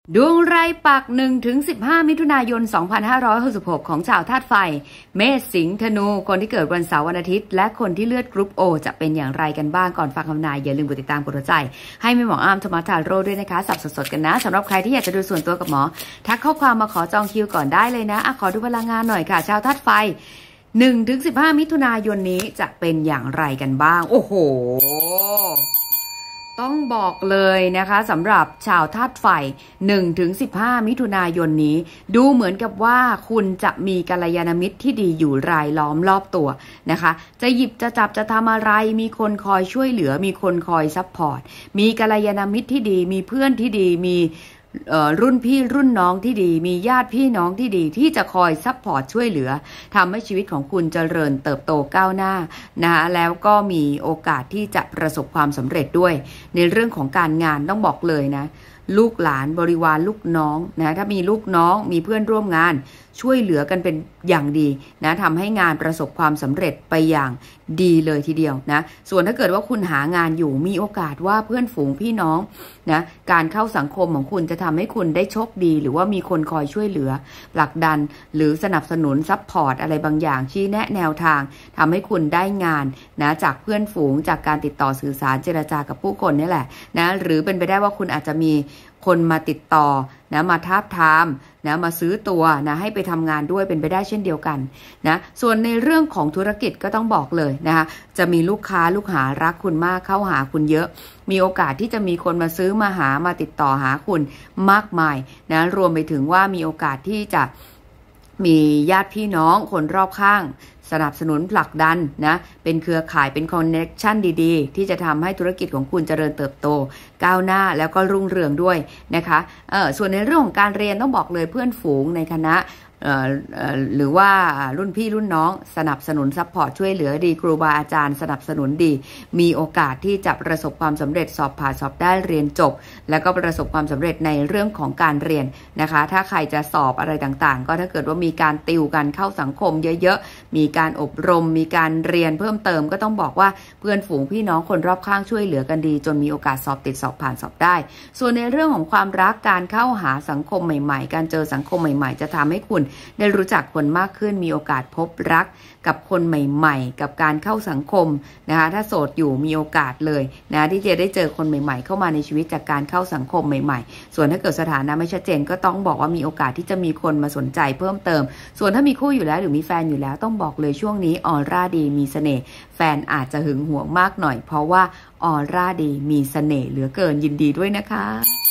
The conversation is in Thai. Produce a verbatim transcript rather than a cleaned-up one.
ดวงรายปัก หนึ่งถึงสิบห้า มิถุนายน สองพันห้าร้อยหกสิบหก ของชาวธาตุไฟเมษสิงห์ธนูคนที่เกิดวันเสาร์วันอาทิตย์และคนที่เลือดกรุ๊ปโอจะเป็นอย่างไรกันบ้างก่อนฟังคำนายอย่าลืมกดติดตามกดหัวใจให้แม่หมออ้ำธรรมทาโร่ด้วยนะคะสับสดๆกันนะสำหรับใครที่อยากจะดูส่วนตัวกับหมอทักข้อความมาขอจองคิวก่อนได้เลยนะอะขอดูพลังงานหน่อยค่ะชาวธาตุไฟ หนึ่งถึงสิบห้า มิถุนายนนี้จะเป็นอย่างไรกันบ้างโอ้โหต้องบอกเลยนะคะสำหรับชาวธาตุไฟ หนึ่งถึงสิบห้า มิถุนายนนี้ดูเหมือนกับว่าคุณจะมีกัลยาณมิตรที่ดีอยู่รายล้อมรอบตัวนะคะจะหยิบจะจับจะทำอะไรมีคนคอยช่วยเหลือมีคนคอยซัพพอร์ตมีกัลยาณมิตรที่ดีมีเพื่อนที่ดีมีรุ่นพี่รุ่นน้องที่ดีมีญาติพี่น้องที่ดีที่จะคอยซัพพอร์ตช่วยเหลือทำให้ชีวิตของคุณเจริญเติบโตก้าวหน้านะคะแล้วก็มีโอกาสที่จะประสบความสำเร็จด้วยในเรื่องของการงานต้องบอกเลยนะลูกหลานบริวารลูกน้องนะถ้ามีลูกน้องมีเพื่อนร่วมงานช่วยเหลือกันเป็นอย่างดีนะทำให้งานประสบความสำเร็จไปอย่างดีเลยทีเดียวนะส่วนถ้าเกิดว่าคุณหางานอยู่มีโอกาสว่าเพื่อนฝูงพี่น้องนะการเข้าสังคมของคุณจะทำให้คุณได้โชคดีหรือว่ามีคนคอยช่วยเหลือผลักดันหรือสนับสนุนซัพพอร์ตอะไรบางอย่างชี้แนะแนวทางทำให้คุณได้งานนะจากเพื่อนฝูงจากการติดต่อสื่อสารเจรจากับผู้คนนี่แหละนะหรือเป็นไปได้ว่าคุณอาจจะมีคนมาติดต่อนะมาทาบทามนะมาซื้อตัวนะให้ไปทำงานด้วยเป็นไปได้เช่นเดียวกันนะส่วนในเรื่องของธุรกิจก็ต้องบอกเลยนะคะจะมีลูกค้าลูกหารักคุณมากเข้าหาคุณเยอะมีโอกาสที่จะมีคนมาซื้อมาหามาติดต่อหาคุณมากมายนะรวมไปถึงว่ามีโอกาสที่จะมีญาติพี่น้องคนรอบข้างสนับสนุนผลักดันนะเป็นเครือข่ายเป็นคอนเนคชั่นดีๆที่จะทำให้ธุรกิจของคุณเจริญเติบโตก้าวหน้าแล้วก็รุ่งเรืองด้วยนะคะเออส่วนในเรื่องของการเรียนต้องบอกเลยเพื่อนฝูงในคณะหรือว่ารุ่นพี่รุ่นน้องสนับสนุนซัพพอร์ตช่วยเหลือดีครูบาอาจารย์สนับสนุนดีมีโอกาสที่จะประสบความสำเร็จสอบผ่านสอบได้เรียนจบแล้วก็ประสบความสำเร็จในเรื่องของการเรียนนะคะถ้าใครจะสอบอะไรต่างๆก็ถ้าเกิดว่ามีการติวกันเข้าสังคมเยอะๆมีการอบรมมีการเรียนเพิ่มเติมก็ต้องบอกว่าเพื่อนฝูงพี่น้องคนรอบข้างช่วยเหลือกันดีจนมีโอกาสสอบติดสอบผ่านสอบได้ส่วนในเรื่องของความรักการเข้าหาสังคมใหม่ๆการเจอสังคมใหม่ๆจะทำให้คุณได้รู้จักคนมากขึ้นมีโอกาสพบรักกับคนใหม่ๆกับการเข้าสังคมนะคะถ้าโสดอยู่มีโอกาสเลยนะที่จะได้เจอคนใหม่ๆเข้ามาในชีวิตจากการเข้าสังคมใหม่ๆส่วนถ้าเกิดสถานะไม่ชัดเจนก็ต้องบอกว่ามีโอกาสที่จะมีคนมาสนใจเพิ่มเติมส่วนถ้ามีคู่อยู่แล้วหรือมีแฟนอยู่แล้วต้องบอกเลยช่วงนี้ออร่าดีมีเสน่ห์แฟนอาจจะหึงหวงมากหน่อยเพราะว่าออร่าดีมีเสน่ห์เหลือเกินยินดีด้วยนะคะ